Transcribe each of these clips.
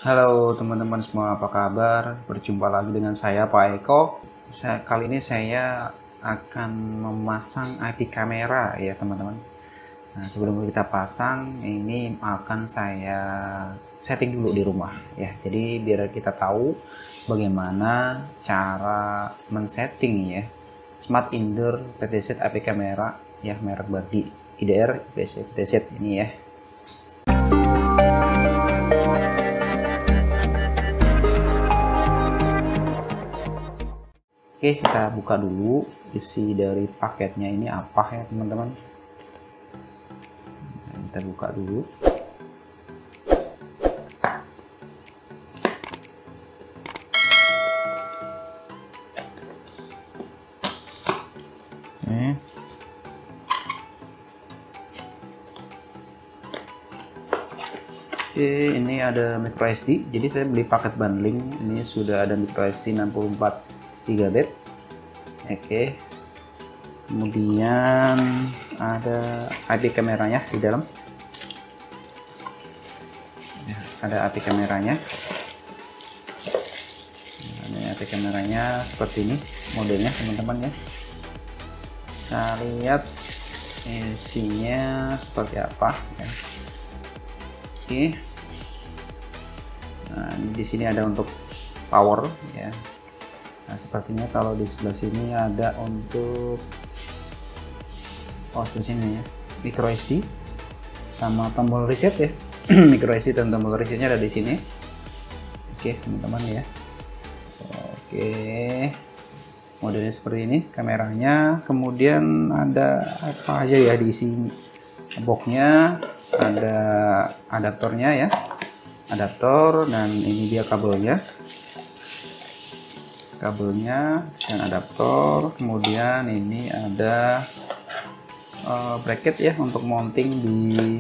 Halo teman-teman semua, apa kabar? Berjumpa lagi dengan saya Pak Eko. Kali ini saya akan memasang IP kamera ya teman-teman. Nah, sebelum kita pasang, ini akan saya setting dulu di rumah ya. Jadi biar kita tahu bagaimana cara men-setting ya Smart Indoor PTZ IP kamera ya, merek Bardi IDR PTZ ini ya. Oke, kita buka dulu isi dari paketnya ini apa ya teman-teman. Nah, kita buka dulu. Oke, ini ada micro SD. Jadi saya beli paket bundling. Ini sudah ada micro SD 64 GB. Oke. Kemudian ada IP kameranya di dalam. Ya, ada IP kameranya. Nah, ini IP kameranya seperti ini modelnya teman-teman ya. Kita lihat isinya seperti apa ya. Oke. Nah, di sini ada untuk power ya. Nah, sepertinya kalau di sebelah sini ada untuk sebelah sini ya, micro SD sama tombol reset ya. Micro SD dan tombol resetnya ada di sini. Oke, teman-teman ya. Oke. Modelnya seperti ini kameranya. Kemudian ada apa aja ya di sini? Boxnya ada adaptornya ya, adaptor, dan ini dia kabelnya dan adaptor. Kemudian ini ada bracket ya untuk mounting di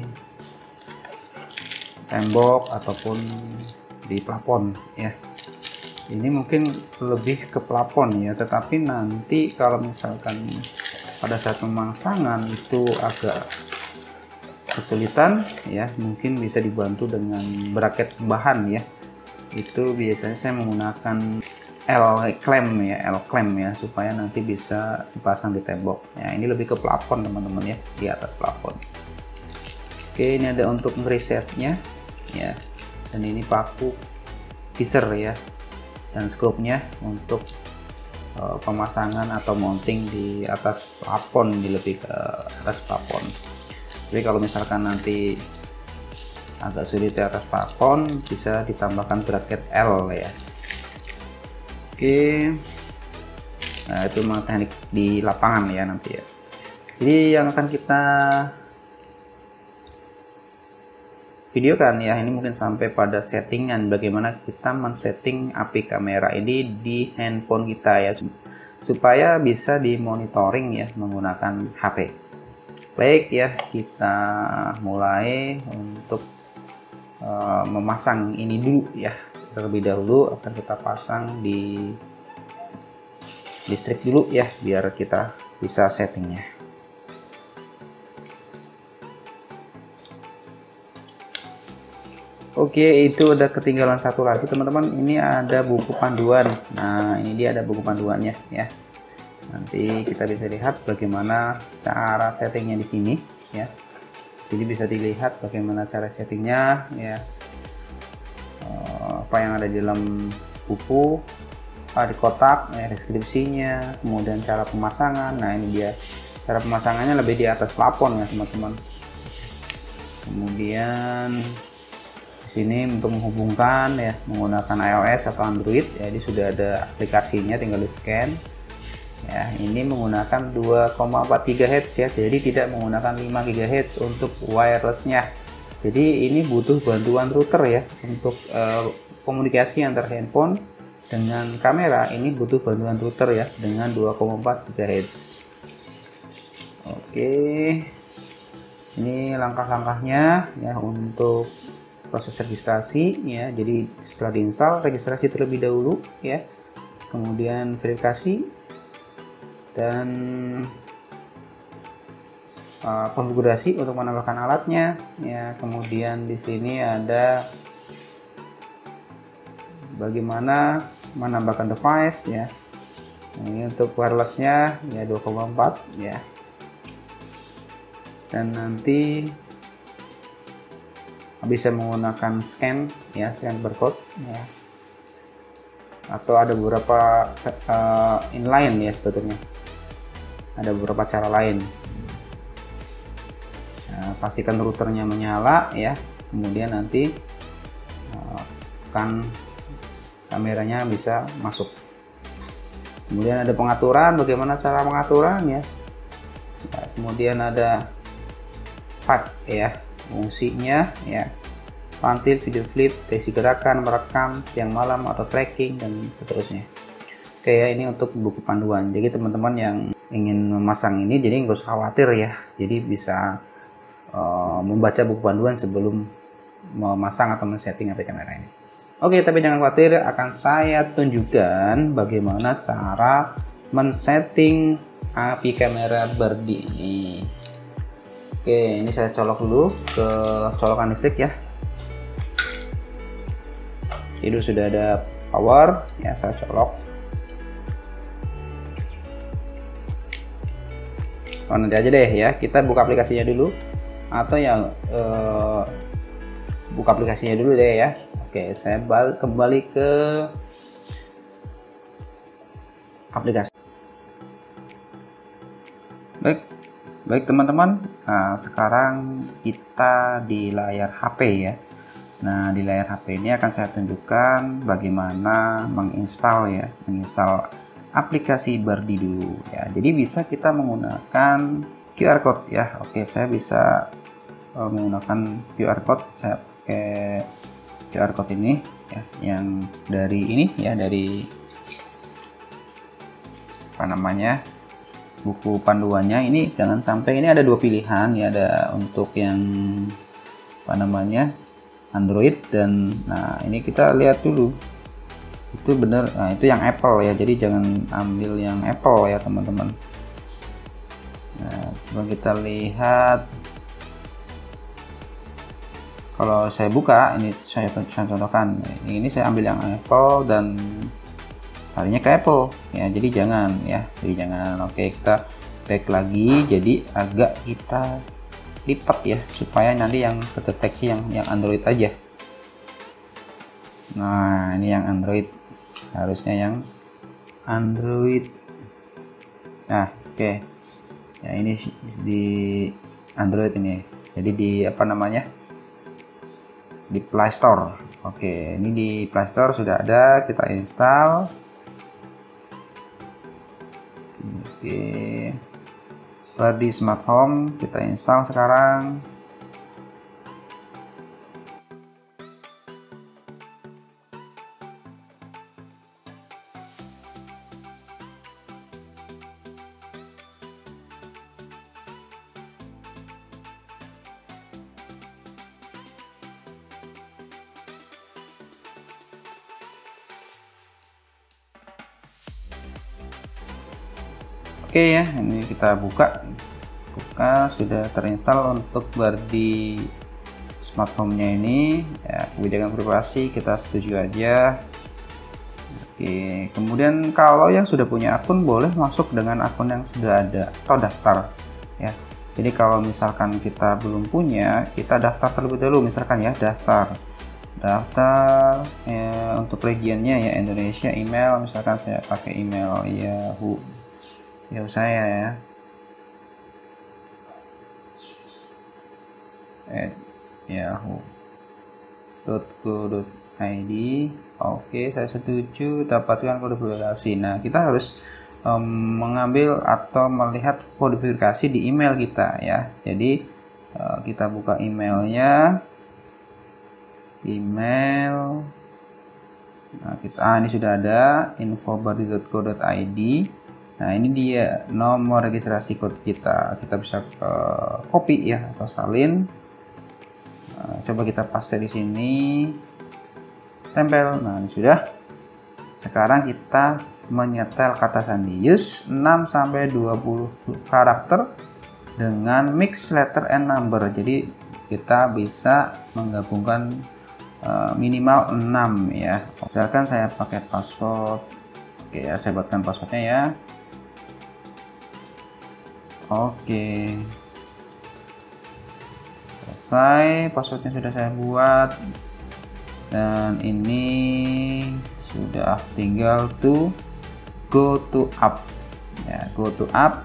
tembok ataupun di plafon ya. Ini mungkin lebih ke plafon ya, tetapi nanti kalau misalkan pada saat pemasangan itu agak kesulitan ya, mungkin bisa dibantu dengan bracket bahan ya. Itu biasanya saya menggunakan L-clamp ya, supaya nanti bisa dipasang di tembok ya. Ini lebih ke plafon teman-teman ya, di atas plafon. Oke, ini ada untuk resetnya ya, dan ini paku teaser ya, dan skrupnya untuk pemasangan atau mounting di atas plafon, lebih ke atas plafon. Jadi kalau misalkan nanti agak sulit di atas plafon, bisa ditambahkan bracket L ya. Oke, nah itu memang teknik di lapangan ya nanti ya. Jadi yang akan kita videokan ya, ini mungkin sampai pada settingan bagaimana kita men-setting API kamera ini di handphone kita ya, supaya bisa dimonitoring ya menggunakan HP. Baik ya, kita mulai untuk memasang ini dulu ya. Terlebih dahulu akan kita pasang di listrik dulu ya, biar kita bisa settingnya. Oke, itu udah ketinggalan satu lagi teman-teman. Ini ada buku panduan. Nah, ini dia ada buku panduannya ya. Nanti kita bisa lihat bagaimana cara settingnya di sini ya. Jadi bisa dilihat bagaimana cara settingnya ya, apa yang ada di dalam buku, di kotak ya, deskripsinya, kemudian cara pemasangan. Nah, ini dia cara pemasangannya lebih di atas plafon ya teman-teman. Kemudian di sini untuk menghubungkan ya menggunakan iOS atau Android ya, ini sudah ada aplikasinya, tinggal di scan ya. Ini menggunakan 2,4 GHz ya, jadi tidak menggunakan 5 GHz untuk wirelessnya. Jadi ini butuh bantuan router ya untuk komunikasi antar handphone dengan kamera. Ini butuh bantuan router ya dengan 2,4 GHz. Oke, ini langkah-langkahnya ya untuk proses registrasi ya. Jadi setelah diinstal, registrasi terlebih dahulu ya, kemudian verifikasi dan konfigurasi untuk menambahkan alatnya ya. Kemudian di sini ada bagaimana menambahkan device ya. Nah, ini untuk wirelessnya ya 2,4 ya, dan nanti bisa menggunakan scan ya, scan barcode ya, atau ada beberapa inline ya, sebetulnya ada beberapa cara lain. Nah, pastikan routernya menyala ya, kemudian nanti kan kameranya bisa masuk. Kemudian ada pengaturan, bagaimana cara pengaturan ya. Nah, kemudian ada pack ya, fungsinya ya, pantil, video flip, deteksi gerakan, merekam siang malam atau tracking dan seterusnya. Oke ya, ini untuk buku panduan. Jadi teman-teman yang ingin memasang ini jadi nggak usah khawatir ya. Jadi bisa membaca buku panduan sebelum memasang atau men-setting HP kamera ini. Oke, tapi jangan khawatir, akan saya tunjukkan bagaimana cara men-setting API kamera Birdy ini. Oke, ini saya colok dulu ke colokan listrik ya. Jadi sudah ada power ya, saya colok. Oh, nanti aja deh ya, kita buka aplikasinya dulu, atau yang buka aplikasinya dulu deh ya. Oke, saya kembali ke aplikasi. Baik teman-teman, nah, sekarang kita di layar HP ya. Nah, di layar HP ini akan saya tunjukkan bagaimana menginstal aplikasi Birdy dulu ya. Jadi bisa kita menggunakan QR code ya. Oke, saya bisa menggunakan QR code. Saya pakai QR code ini ya, yang dari ini ya, dari apa namanya, buku panduannya. Ini jangan sampai, ini ada dua pilihan ya, ada untuk yang apa namanya, Android dan nah ini kita lihat dulu itu bener. Nah, itu yang Apple ya, jadi jangan ambil yang Apple ya teman-teman. Nah, coba kita lihat. Kalau saya buka, ini saya contohkan, ini saya ambil yang Apple dan tadinya ke Apple ya, jadi jangan ya, jadi jangan. Oke, kita back lagi, jadi agak kita lipat ya, supaya nanti yang kedeteksi yang Android aja. Nah, ini yang Android, harusnya yang Android. Nah, oke ya, ini di Android ini, jadi di apa namanya, di Play Store. Oke, ini di Play Store sudah ada, kita install. Oke, Birdy Smart Home kita install sekarang. Oke ya, ini kita buka sudah terinstall untuk Birdy Smart Home-nya ini ya. Kebijakan privasi kita setuju aja. Oke, kemudian kalau yang sudah punya akun boleh masuk dengan akun yang sudah ada atau daftar ya. Jadi kalau misalkan kita belum punya, kita daftar terlebih dahulu, misalkan ya, daftar ya, untuk regionnya ya Indonesia, email misalkan saya pakai email Yahoo saya ya, yahoo.co.id. Oke, saya setuju, dapatkan kode verifikasi. Nah, kita harus mengambil atau melihat kode verifikasi di email kita ya. Jadi kita buka emailnya, nah ini sudah ada info.birdy.co.id. Nah, ini dia nomor registrasi kode kita. Kita bisa copy ya atau salin. Nah, coba kita paste di sini, tempel. Nah, ini sudah. Sekarang kita menyetel kata sandi. Use 6-20 karakter dengan mix letter and number. Jadi kita bisa menggabungkan minimal 6 ya. Misalkan saya pakai password. Oke ya, saya buatkan passwordnya ya. Oke, selesai, passwordnya sudah saya buat, dan ini sudah tinggal go to app ya, go to app.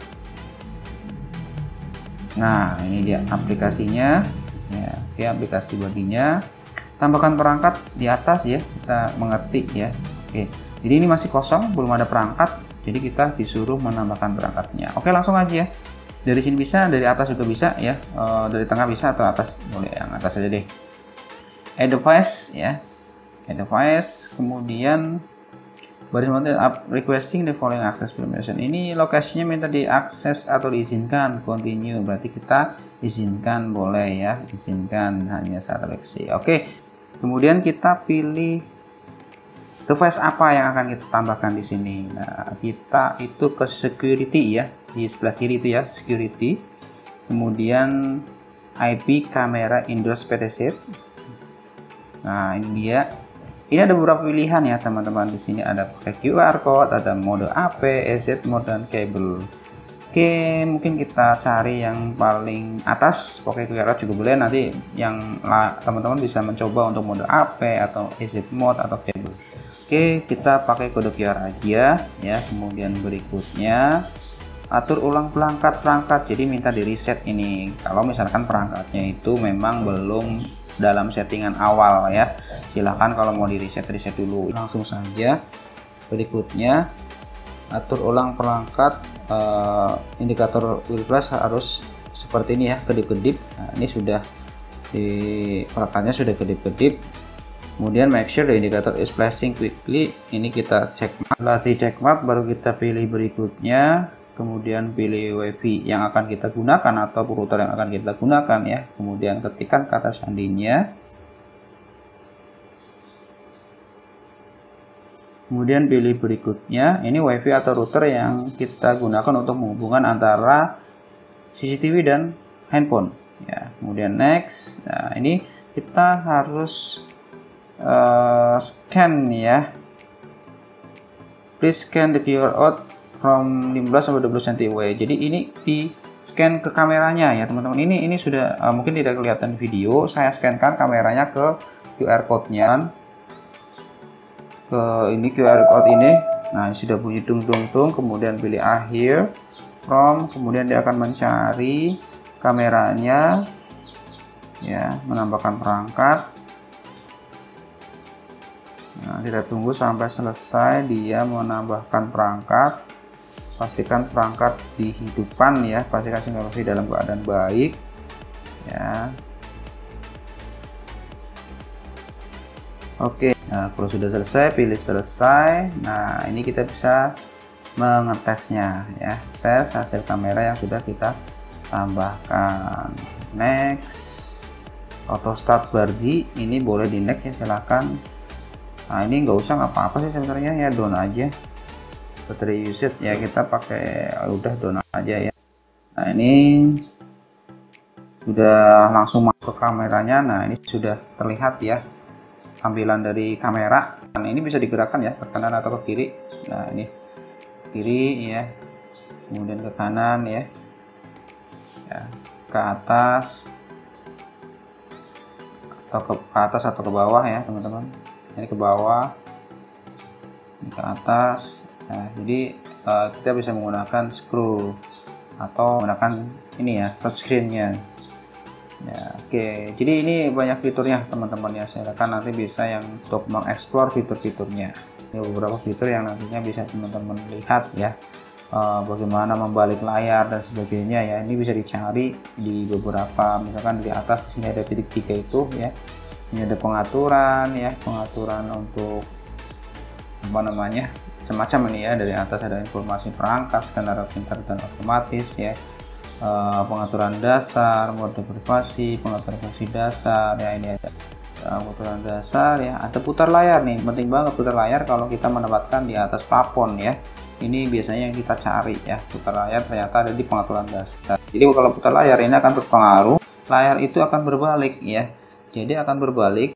Nah, ini dia aplikasinya ya. Oke, aplikasi bodinya, tambahkan perangkat di atas ya, kita mengerti ya. Oke, jadi ini masih kosong, belum ada perangkat, jadi kita disuruh menambahkan perangkatnya. Oke, langsung aja ya. Dari sini bisa, dari atas juga bisa ya, dari tengah bisa atau atas, boleh yang atas aja deh. Add device ya, add device, kemudian baris up requesting the following access permission. Ini lokasinya minta diakses atau diizinkan, continue, berarti kita izinkan, boleh ya, izinkan hanya saat seleksi. Oke, kemudian kita pilih device apa yang akan kita tambahkan di sini. Nah, kita itu ke security ya, di sebelah kiri itu ya, security. Kemudian IP kamera indoor speed. Nah, ini dia. Ini ada beberapa pilihan ya teman-teman. Di sini ada pakai QR code, ada mode AP, EZ mode, dan kabel. Oke, mungkin kita cari yang paling atas, pakai QR code juga boleh. Nanti yang teman-teman bisa mencoba untuk mode AP atau EZ mode atau kabel. Oke, kita pakai kode QR aja ya. Kemudian berikutnya atur ulang perangkat. Jadi minta di reset ini kalau misalkan perangkatnya itu memang belum dalam settingan awal ya. Silahkan kalau mau di reset dulu. Langsung saja. Berikutnya atur ulang perangkat, indikator wheel flash harus seperti ini ya, kedip-kedip. Nah, ini sudah di perangkatnya sudah kedip-kedip. Kemudian make sure the indicator is flashing quickly. Ini kita cek map. Setelah dicek map baru kita pilih berikutnya. Kemudian pilih WiFi yang akan kita gunakan atau router yang akan kita gunakan ya. Kemudian ketikkan kata sandinya. Kemudian pilih berikutnya. Ini WiFi atau router yang kita gunakan untuk menghubungkan antara CCTV dan handphone. Ya. Kemudian next. Nah, ini kita harus scan ya, please scan the QR code from 15 sampai 20 cm away. Jadi ini di scan ke kameranya ya teman-teman. Ini sudah mungkin tidak kelihatan video, saya scankan kameranya ke QR code-nya, ke ini QR code ini. Nah, ini sudah bunyi dung, kemudian pilih akhir from, kemudian dia akan mencari kameranya ya, menambahkan perangkat. Nah, kita tunggu sampai selesai dia menambahkan perangkat. Pastikan perangkat dihidupkan ya, pastikan sinkronisasi dalam keadaan baik ya. Oke, nah kalau sudah selesai pilih selesai. Nah, ini kita bisa mengetesnya ya, tes hasil kamera yang sudah kita tambahkan. Next, auto start Barbie, ini boleh di next ya, silahkan. Nah, ini nggak usah apa-apa sih sebenarnya ya, down aja. Battery usage ya kita pakai udah down aja ya. Nah, ini sudah langsung masuk ke kameranya. Nah, ini sudah terlihat ya tampilan dari kamera. Nah, ini bisa digerakkan ya, ke kanan atau ke kiri. Nah, ini kiri ya, kemudian ke kanan ya, ke atas atau ke bawah ya teman-teman. Ini ke bawah, ini ke atas. Nah, jadi kita bisa menggunakan scroll atau menggunakan ini ya, touchscreen-nya ya. Oke, jadi ini banyak fiturnya teman-teman ya, silakan nanti bisa yang untuk mengeksplor fitur-fiturnya. Ini beberapa fitur yang nantinya bisa teman-teman lihat ya, bagaimana membalik layar dan sebagainya ya. Ini bisa dicari di beberapa, misalkan di atas di sini ada titik 3 itu ya. Ini ada pengaturan ya, pengaturan untuk apa namanya, semacam ini ya. Dari atas ada informasi perangkat, skandar pintar dan otomatis ya, pengaturan dasar, mode privasi, pengaturan fungsi dasar ya. Ini ada pengaturan dasar ya, ada putar layar nih, penting banget putar layar kalau kita menempatkan di atas plafon ya. Ini biasanya yang kita cari ya, putar layar ternyata ada di pengaturan dasar. Jadi kalau putar layar ini akan berpengaruh, layar itu akan berbalik ya. Jadi akan berbalik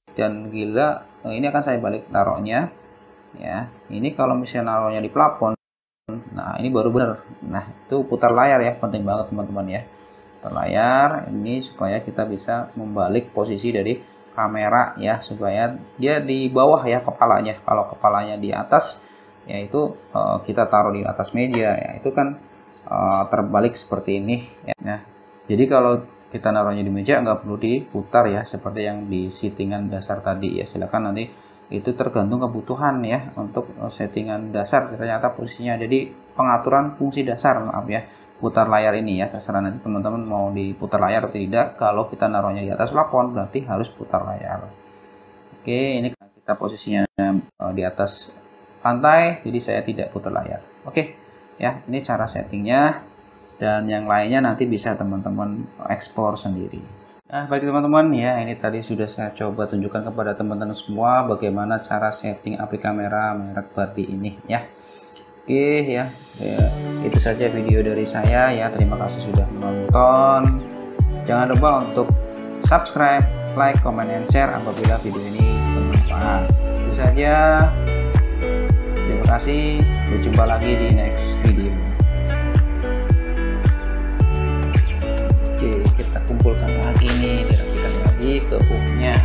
dan gila. Ini akan saya balik taruhnya ya. Ini kalau misalnya naruhnya di plafon, nah ini baru bener. Nah itu putar layar ya, penting banget teman-teman ya, putar layar ini supaya kita bisa membalik posisi dari kamera ya, supaya dia di bawah ya kepalanya. Kalau kepalanya di atas yaitu kita taruh di atas meja ya, itu kan terbalik seperti ini ya. Nah, jadi kalau kita naruhnya di meja nggak perlu diputar ya, seperti yang di settingan dasar tadi ya. Silakan nanti, itu tergantung kebutuhan ya untuk settingan dasar ternyata posisinya. Jadi pengaturan fungsi dasar, maaf ya, putar layar ini ya, terserah nanti teman-teman mau diputar layar atau tidak. Kalau kita naruhnya di atas plafon berarti harus putar layar. Oke, ini kita posisinya di atas pantai, jadi saya tidak putar layar. Oke ya, ini cara settingnya, dan yang lainnya nanti bisa teman-teman ekspor sendiri. Nah, baik teman-teman ya, ini tadi sudah saya coba tunjukkan kepada teman-teman semua bagaimana cara setting aplik kamera merek Barbie ini ya. Oke ya, itu saja video dari saya ya. Terima kasih sudah menonton. Jangan lupa untuk subscribe, like, comment, and share apabila video ini bermanfaat. Itu saja. Terima kasih. Berjumpa lagi di next video. Oke, kita kumpulkan lagi nih, dirapikan lagi ke booknya.